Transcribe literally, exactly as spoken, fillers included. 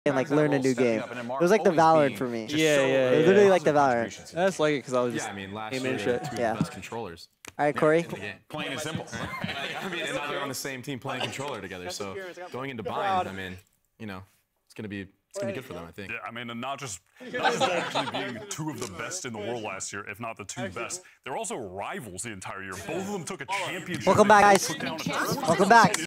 and like learn a new game. It was like the Valorant for me. Yeah, yeah, It was yeah. literally like the Valorant. I just like it because I was just Yeah, I mean, last aiming year, shit. two Yeah. of the best controllers. All right, Corey. Plain and simple. I mean, and now they're on the same team playing controller together. So going into bind, I mean, you know, it's gonna be it's gonna be good for them, I think. Yeah, I mean, and not just not just actually being two of the best in the world last year, if not the two best. They're also rivals the entire year. Both of them took a championship. Welcome back, guys. Put down a tournament. Welcome back.